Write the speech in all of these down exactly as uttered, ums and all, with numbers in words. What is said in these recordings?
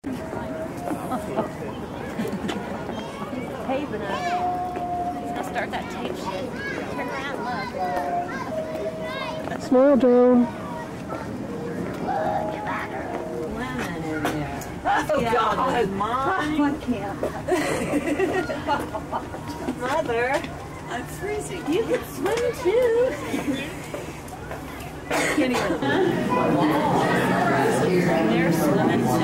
Paving us. It's gonna start that tape shit. Turn around, look. Smile, Joan. Look at that lemon in there. Oh, yeah, God, Mom. I can't. Mother, I'm freezing. You can swim too. Can't even. And they're swimming too.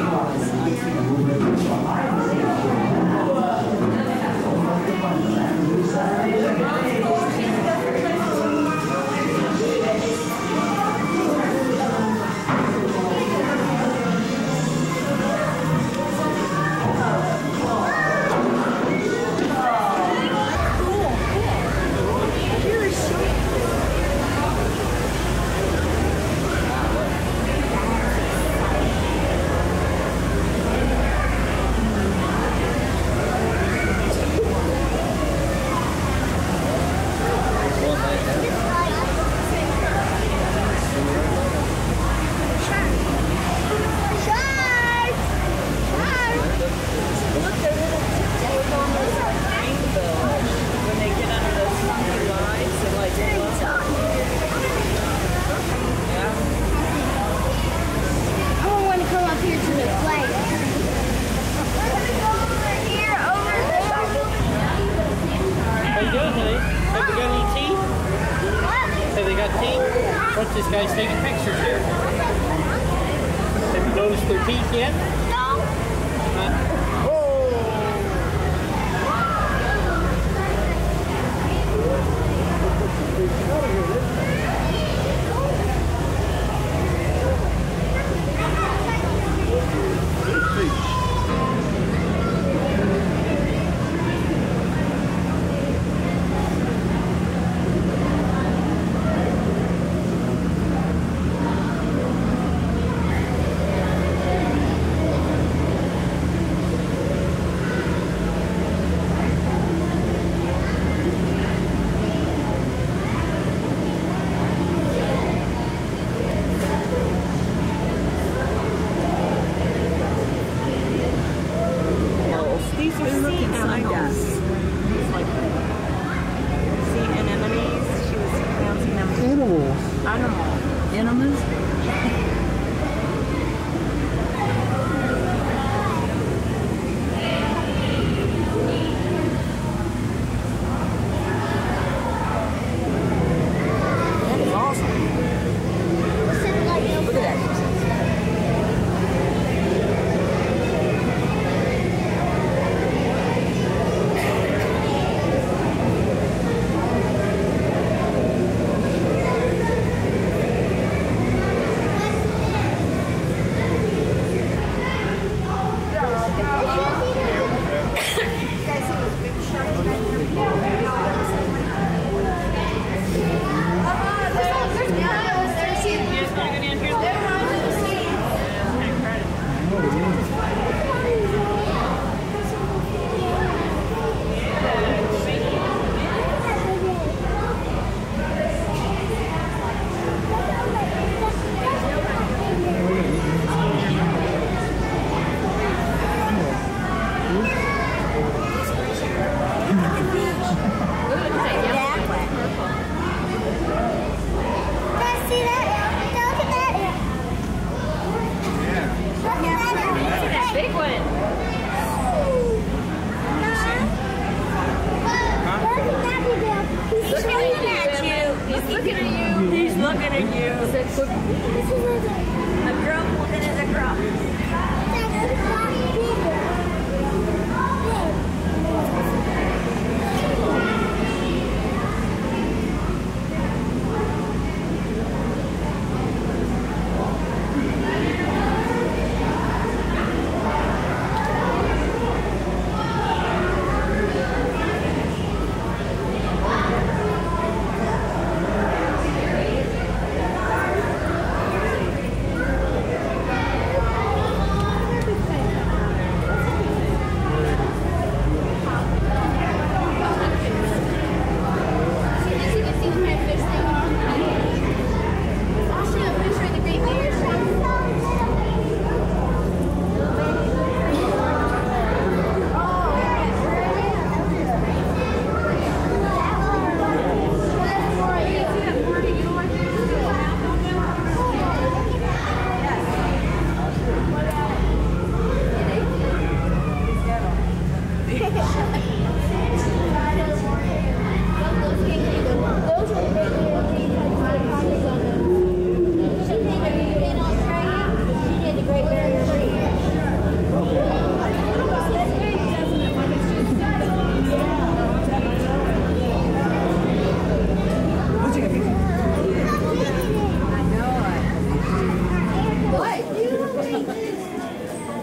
What's this guy's taking pictures here? Have you noticed their teeth yet? No. Huh? Oh!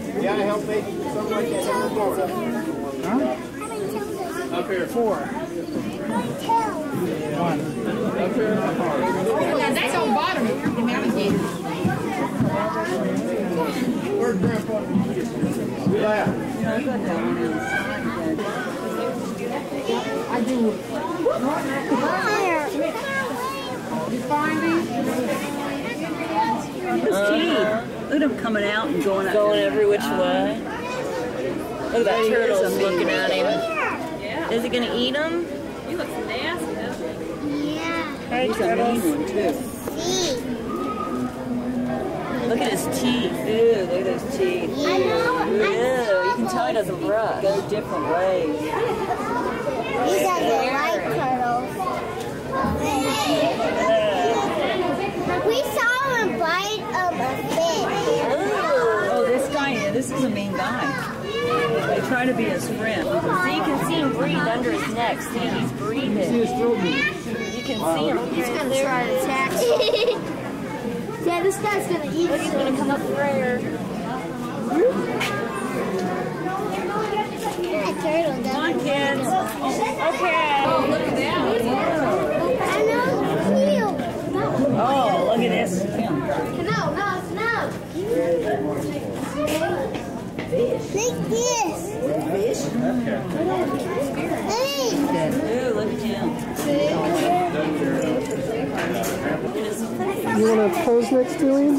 Yeah, help me. Something like that. Huh? Up here. Four. One. Up here. Now that's on bottom of the alligator. Where's Grandpa? Yeah. I do. You find these? Look at him coming out and going up. Going every which way. Look at that There he is, turtle a mean looking guy. at him. Is it gonna eat him? He looks nasty, doesn't he? Hey, He's a mean turtles. one, too. Look at his teeth. Ew, look at those teeth. Ew, you can tell he doesn't brush. Go different ways. These are the white turtles. We saw him bite um, a fish. Oh, this guy, this is a mean guy. They try to be his friend. So you can see him breathe under his neck. See, he's breathing. You can see him. He's gonna try to attack you. Yeah, this guy's gonna eat Look, he's gonna come up there. that turtle. Come on, kids. Okay. Oh, look at that. I know. Cute. Oh, look at this. Kim. No, no, no. Like this. Fish? Hey. Ooh, look at him. You want to pose next to him?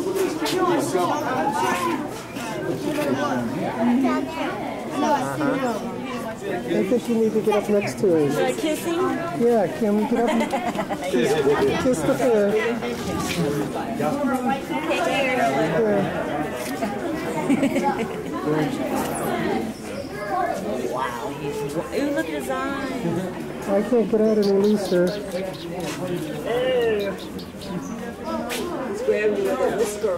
I think you need to get up next to him. Should I kiss him? Yeah, Kim, get up and kiss the fish. Ooh, look at his eyes. I can't get out any looser. He's grabbing you with a whisker.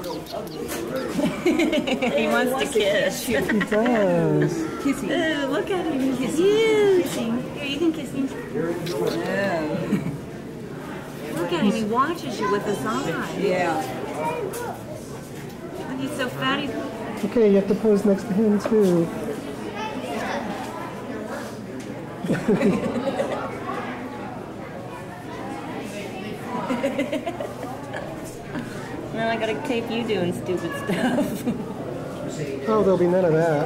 He wants to kiss. He does. Kiss him. Ooh, look at him. He's huge. Here, you can kiss him. Yeah. Look at him. He watches you with his eyes. Yeah. Look, he's so fat. He's... Okay, you have to pose next to him too. Now I gotta tape you doing stupid stuff. Oh, there'll be none of that.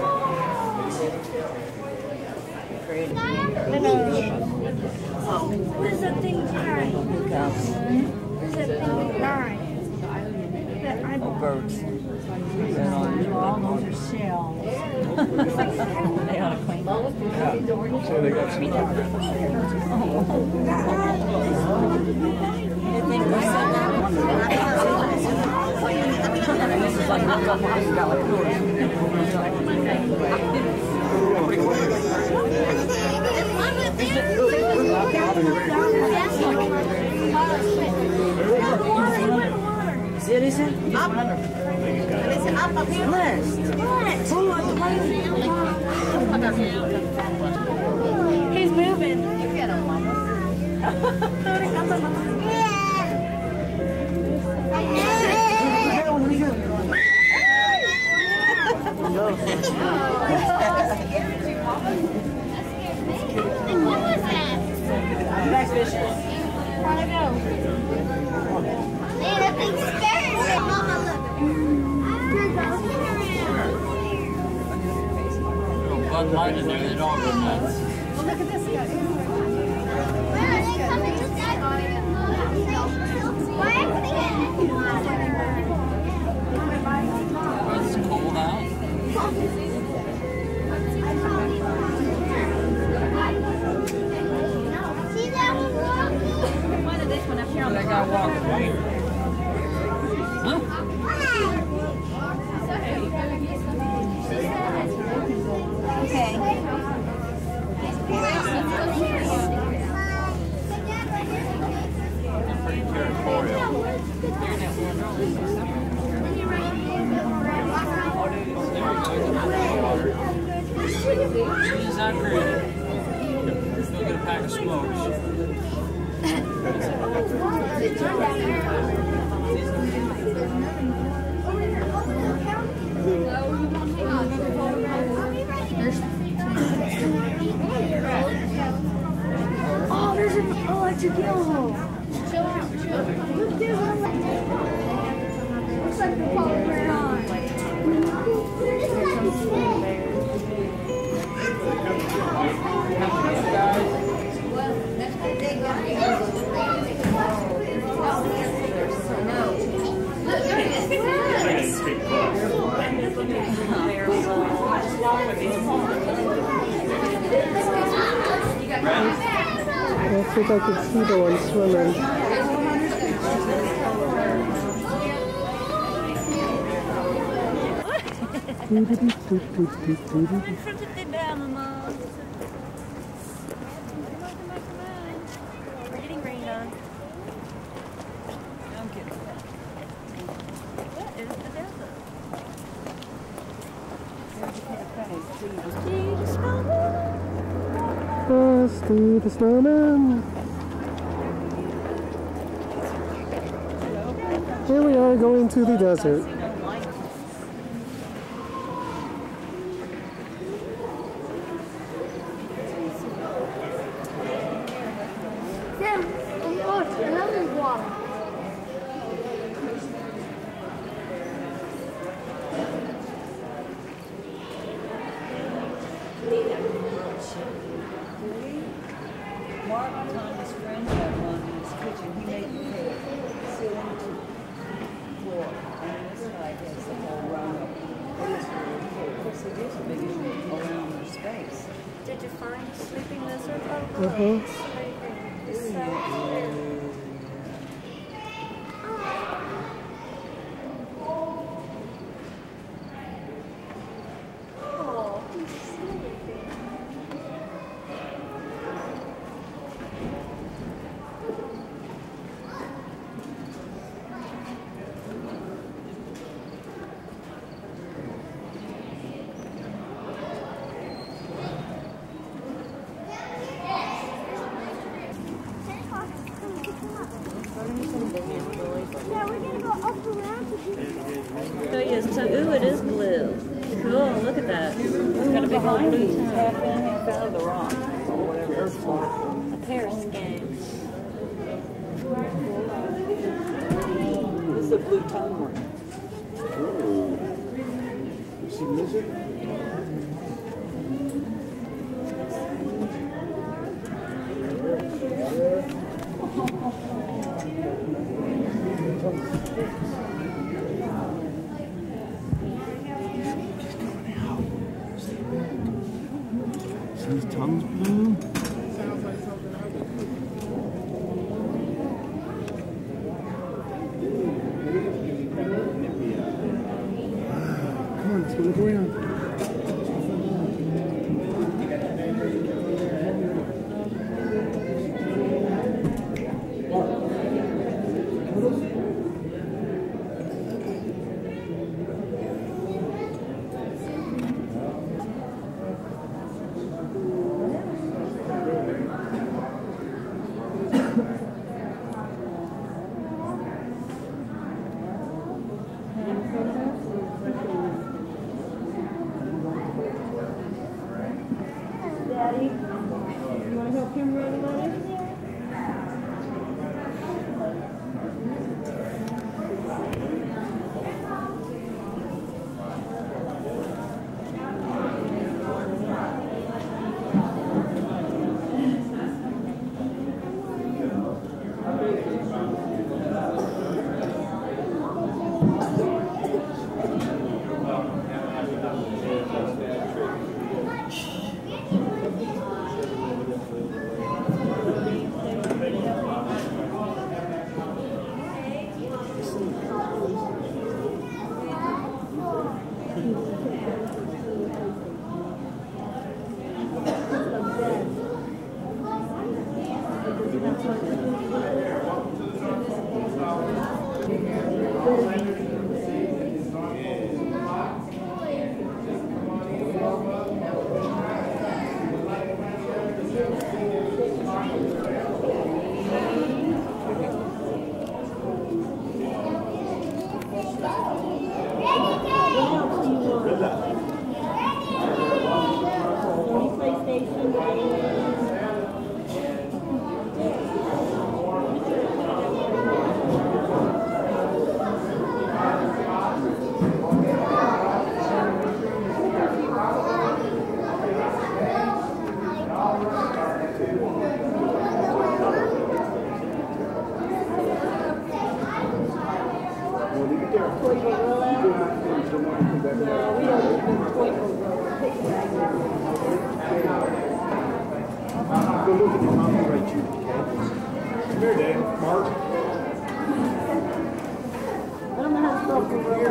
Where's that thing crying? Where's that thing crying? That I Oh, birds. All those are shells. They ought to clean them. So they got some. You think we're Citizen? Up. Listen, up, up here. Blessed. He's moving. You get him, Mama. And what was that? Nice fish. I don't know. Man, that thing's scary. Mama, look. Bud Light in there, they don't go nuts. Look at this guy. Where are they coming to that? Why are they? Well, it's cold out. See that one walking? One of this one up here on the I got walking right here. Pretty territorial. As soon as I'm ready, go get a pack of smokes. took you home. Chill out. Look, there's one left. Looks like the polar bear on. I think I could see the one swimming. In front of the bear, Mama. We're getting rained on. I'm kidding. What is the desert? Frosty the Snowman. Here we are going to the desert. Sam, look, another water. Mark Tommy's friend had one in his kitchen. He made the cake, ceiling to floor. And then this guy has the whole run up. It is really cool. Of course, it is a big issue around their space. Did you find sleeping lizard? Oh, Uh-huh. it's right here. It's so cute. Oh, he's sleeping. Yeah, we're gonna go up around to do Oh, yes. So, ooh, it is blue. Cool. Look at that. It's got a big old blue tongue. Half in, half out of the rock, or whatever it's called. A pear skin. This is a blue tongue one. You see lizard? See his tongue's blue? Come on, let's go look around. Daddy. You want to help him run away? PlayStation. toy gorilla? No, we don't even toy gorilla. Go look at the mama right you, okay? Here, Dad. Mark. I don't know how to spell gorilla.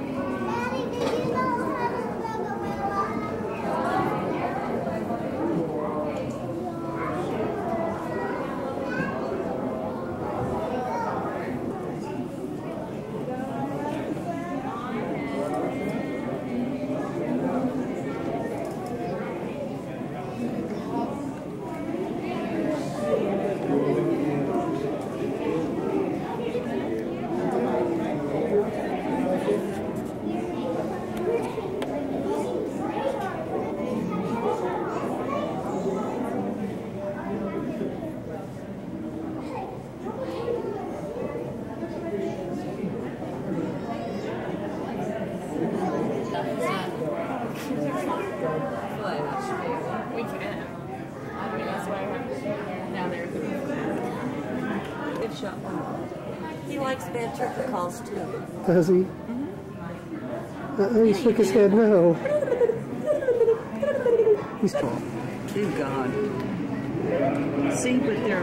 We can. I mean, that's why I'm down there. Good shot. He likes bad turkey calls too. Does he? Uh, he shook his head no. He's tall. Dear God. See, but they're.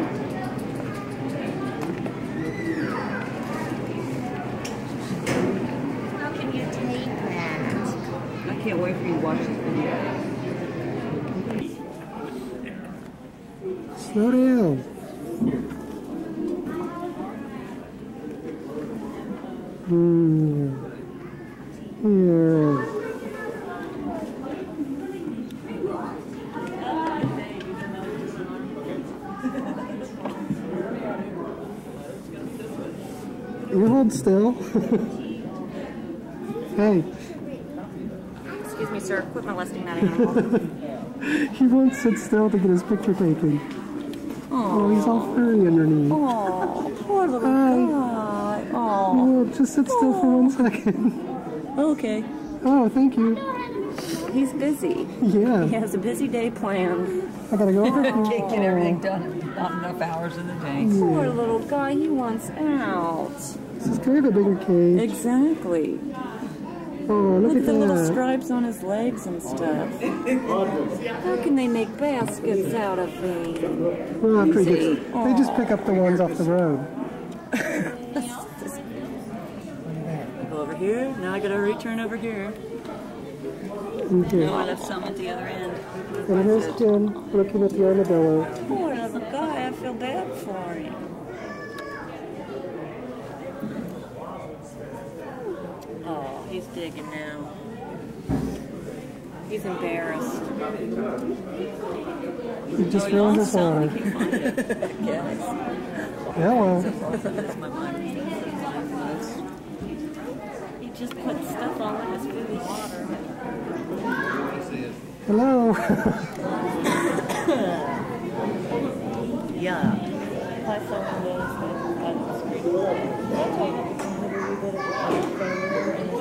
How can you take that? I can't wait for you to watch this video. Slow down. Hmm. Yeah. You hold still. Hey. Excuse me, sir. Quit molesting that animal. He won't sit still to get his picture taken. Oh, he's all furry underneath. Oh, poor little Hi. guy. Oh, Oh, just sit still for one second. okay. Oh, thank you. He's busy. He Yeah, has a busy day planned. I gotta go over here. Can't get everything done in not enough hours in the day. Poor little guy. He wants out. This is kind of a bigger cage. Exactly. Oh, look, Look at at the little that. stripes on his legs and stuff. How can they make baskets out of these? Well, after he Easy. gets, they just pick up the ones off the road. Go over here. Now I gotta return over here. Okay. No, I left some at the other end. And here's Jim looking at the armadillo. Poor little guy. I feel bad for him. Oh, he's digging now. He's embarrassed. He just ruined his water. Yes. Hello. That's my mind. He just put stuff all in his food and water. Hello. Yeah. My son knows that on the screen. That's why you can have a wee bit of a failure in his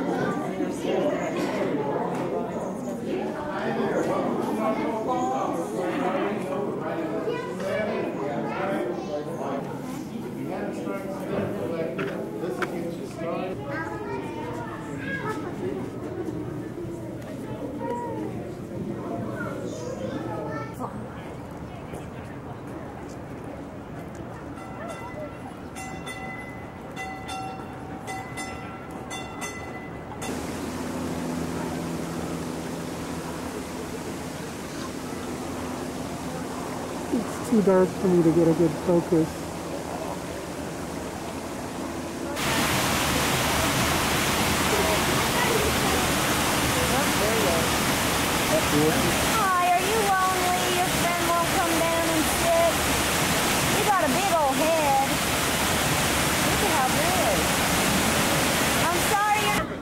It's too dark for me to get a good focus. Hi, are you lonely? Your friend won't come down and sit? You got a big old head. Look at how big. I'm sorry you're...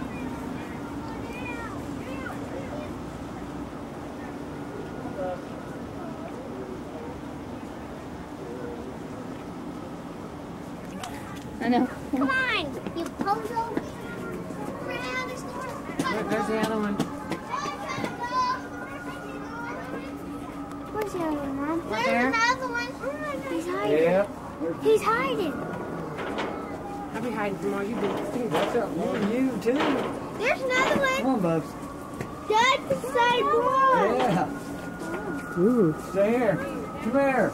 I know. Come on, you pozo. There's the other one. Where's the other one, Mom? Right There's there. another one. He's hiding. Yeah. He's hiding. I'll be hiding from all you bitches. That's up. You, you too. There's another one. Come on, Bubs. Dad, the side wall. Yeah. Ooh. Stay here. Come here.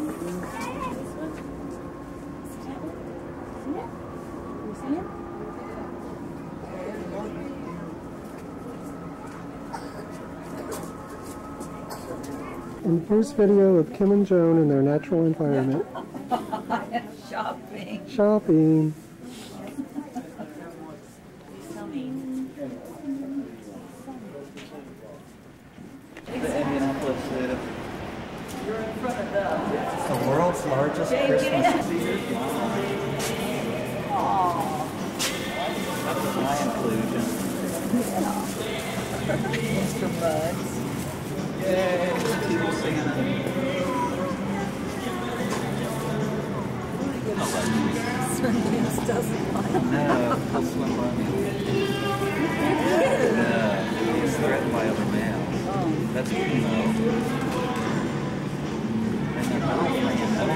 You see him? And the first video of Kim and Joan in their natural environment. Shopping. Shopping. The Indianapolis Zoo. You're in front of the. It's the world's largest Christmas tree. That was my inclusion. Mister Bugs. Yay! People Santa. Sundance doesn't like No, he'll swim by me. No, he's threatened by other males. That's Primo. And their girlfriend is out.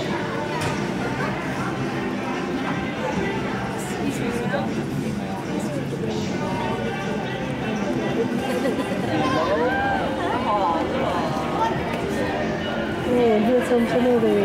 He's a dominant female. Oh, and here's some tomato.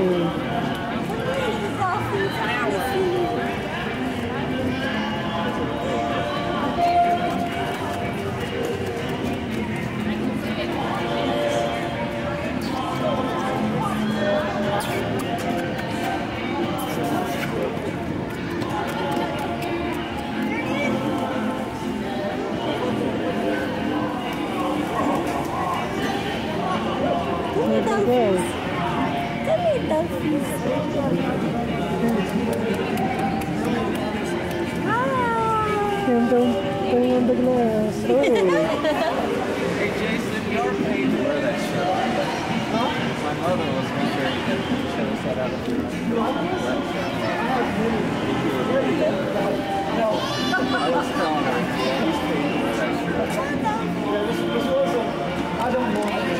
Kim, don't bang on the glass. Oh. Hey Jason, you're paid to wear that shirt. My mother was wondering if you chose that out of your collection. I was telling her, yeah, he's paid to wear that shirt. I don't want to.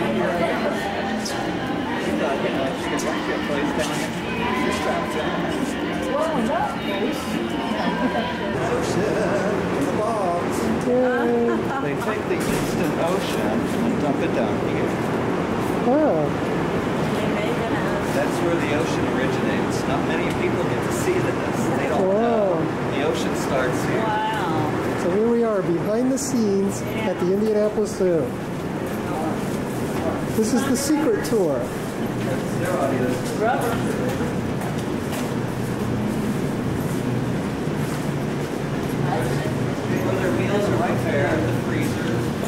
She thought, you know, she could rent your place down next to your strap down. Well, in that case. In the box. They take the instant ocean and dump it down here. Oh. That's where the ocean originates. Not many people get to see this. They don't Wow. know. The ocean starts here. Wow. So here we are behind the scenes at the Indianapolis Zoo. This is the secret tour. That's their audience. Rubber. Well, their meals are right there in the freezer.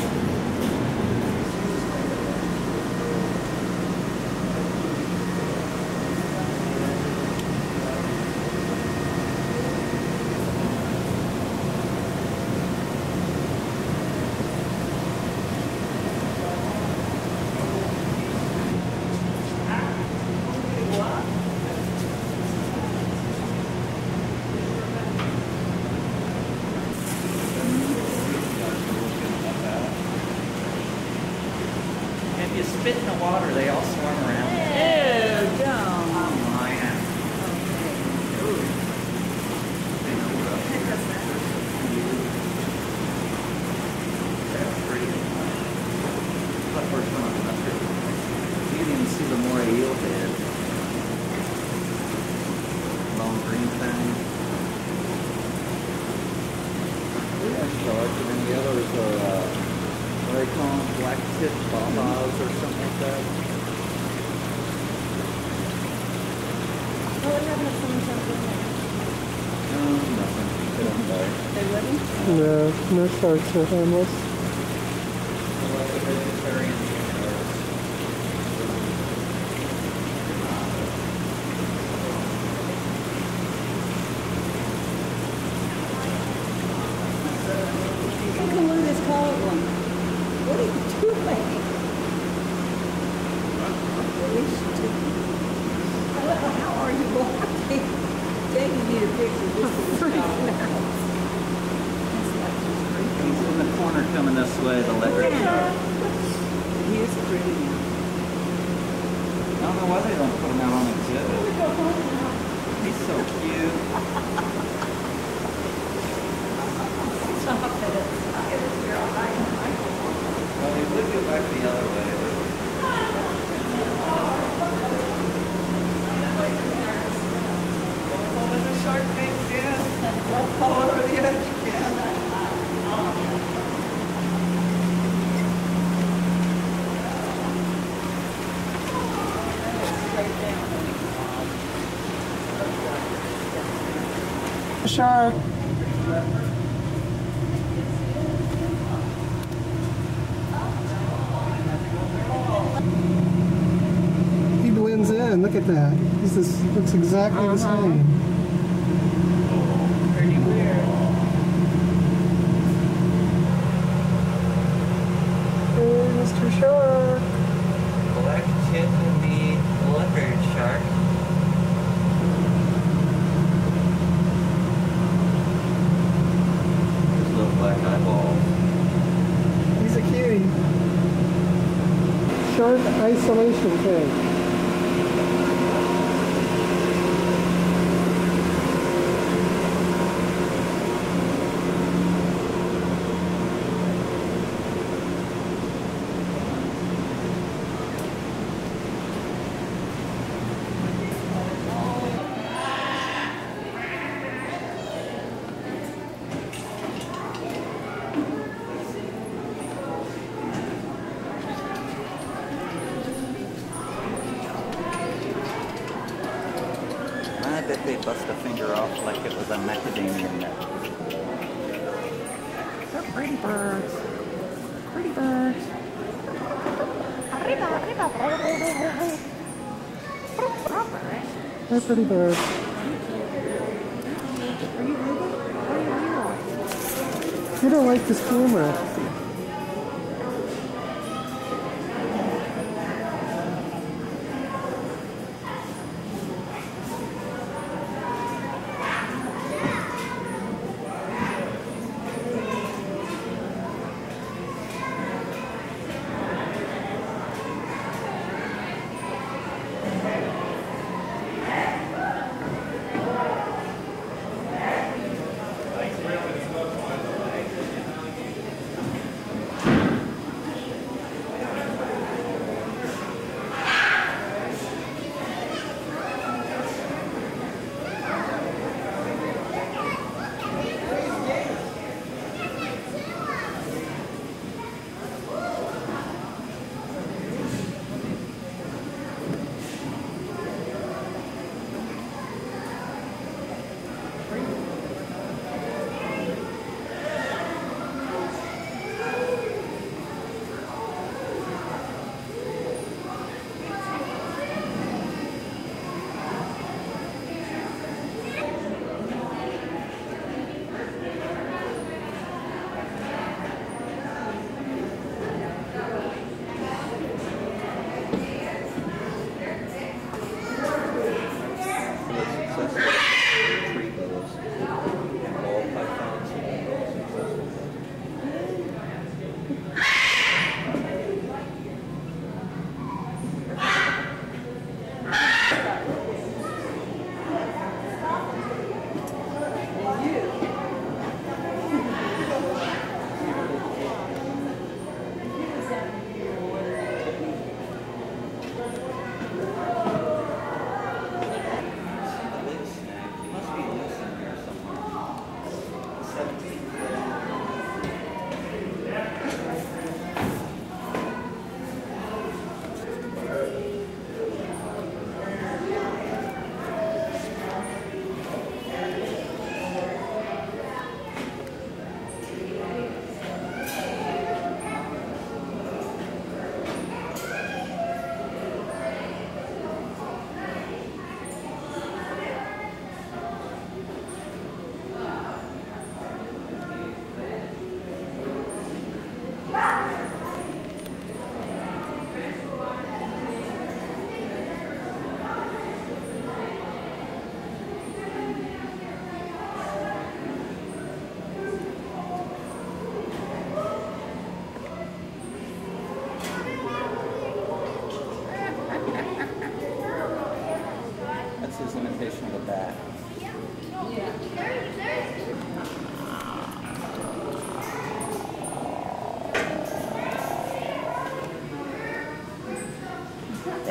If you spit in the water, they all swim around. Ew, don't. Oh my. That's pretty. But first one on the mustard. You can even see the moray eel head. Long green thing. Yeah, shark, and then the others are, uh, what do they call them? Black tip babas or something like that. What would happen if someone jumped in there? No, nothing. They don't die. They wouldn't? No, no sharks are harmless. They're like the vegetarian sharks. How come one of this called one? What are you doing? What is she doing? How are you walking? Jake, you need a picture. This is freaking out. He's in the corner coming this way, the leopard shark. He is pretty. I don't know why they don't put him out on exhibit. He's so cute. Stop it. Stop it. You're all right. Well, he would go back the other way. Don't fall in the shark tank, Ken. Don't fall over the edge, Ken. Shark. He blends in. Look at that. This is, looks exactly Uh-huh. the same. Pretty weird. Hey, Mister Shark. Black tip and the leopard shark. His little black eyeballs. He's a cutie. Shark isolation tank. I bet they bust a finger off like it was a macadamia nut. They're pretty birds. Pretty birds. They're pretty birds. You don't like this camera.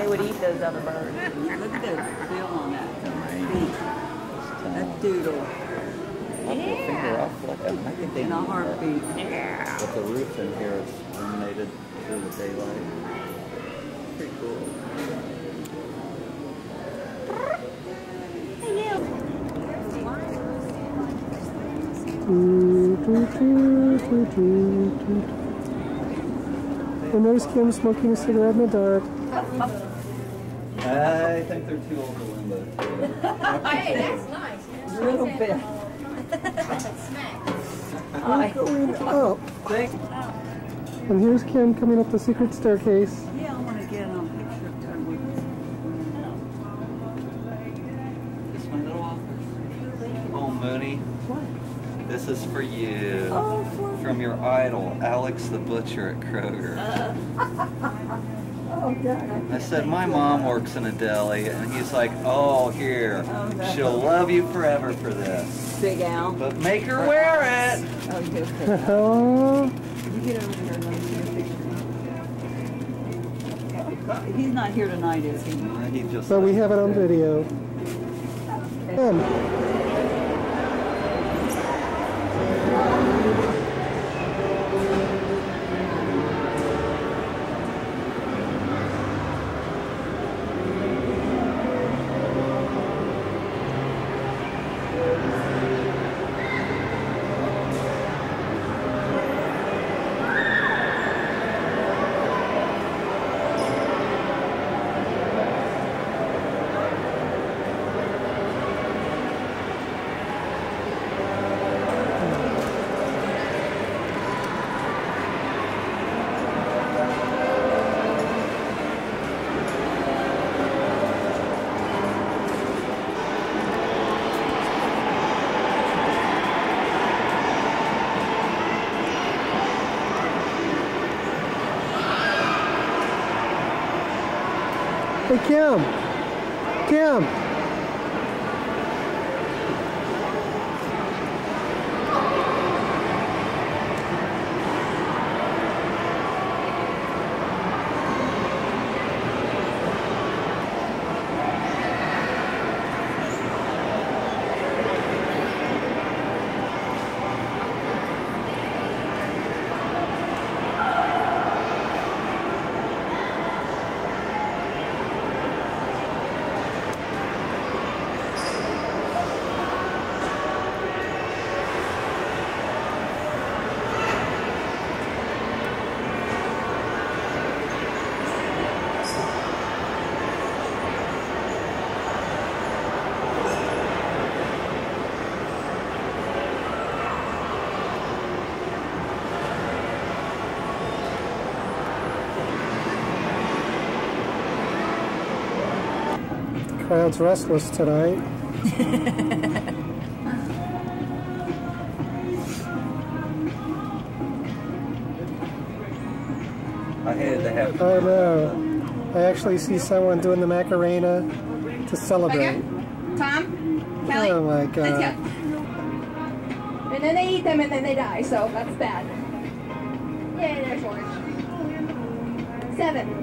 they would eat those other birds. Look at that bill on that. Beak. That doodle. I'll put a finger off like that. I think they In a need heartbeat. that. But the roof in here is illuminated through the daylight. Pretty cool. And there's Kim smoking a cigarette in the dark. I think they're too old to limbo. Hey, that's nice. A little bit. We're going up. And here's Kim coming up the secret staircase. Yeah, I want to get on a picture of her with This my little office. Oh, Mooney. What? This is for you. Oh, for From your idol, Alex the Butcher at Kroger. Oh, God. I said, my mom works in a deli, and he's like, oh, here, she'll love you forever for this. Big Al. But make her wear it! Oh, you okay. Oh, You get over here and let me see a picture. He's not here tonight, is he? And he just but we have it on video. Kim. Hey, Kim. Kim. Crowd's restless tonight. I hated to have. Oh no. I actually see someone doing the Macarena to celebrate. Tom? Kelly? Oh my Let's god. go. And then they eat them and then they die, so that's bad. Yay, there's orange. Seven.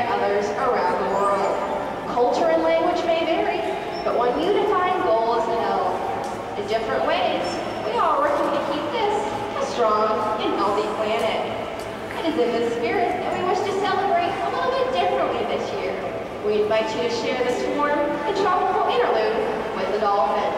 by others around the world. Culture and language may vary, but one unifying goal is held. In different ways, we are working to keep this a strong and healthy planet. It is in this spirit that we wish to celebrate a little bit differently this year. We invite you to share this warm and tropical interlude with the dolphins.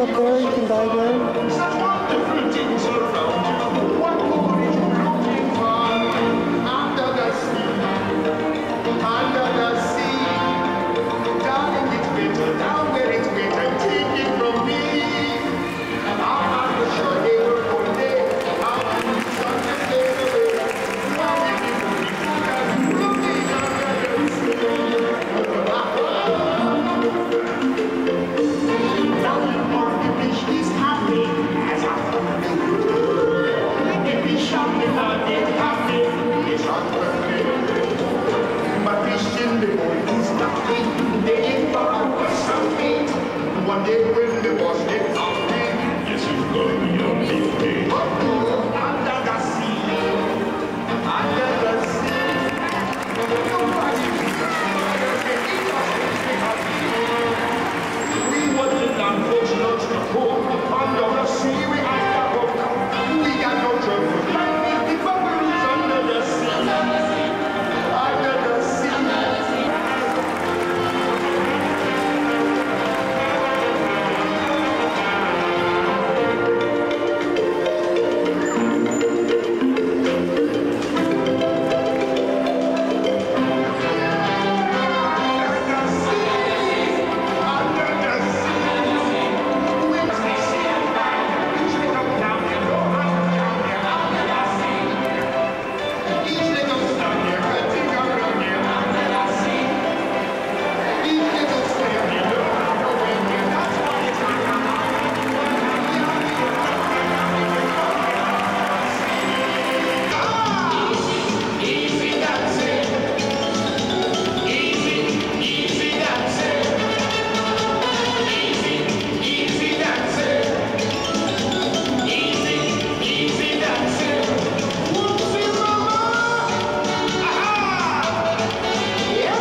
up there you can diagram? One day when the boss gets out, yes, it's gonna be a big day. Under the sea, under the sea, nobody we want to unfortunate to home under the sea. We have to go. We got no trouble. Like the bubbles under the sea, under the sea.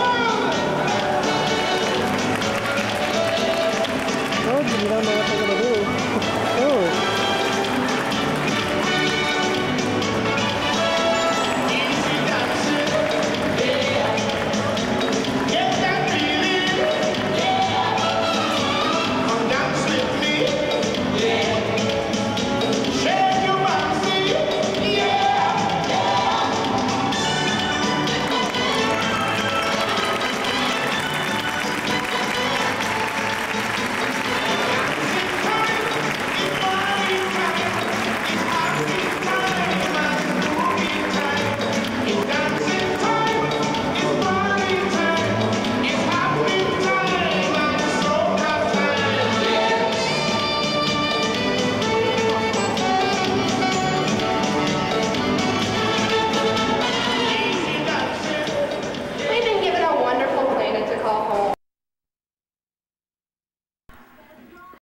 You don't know what they're gonna do.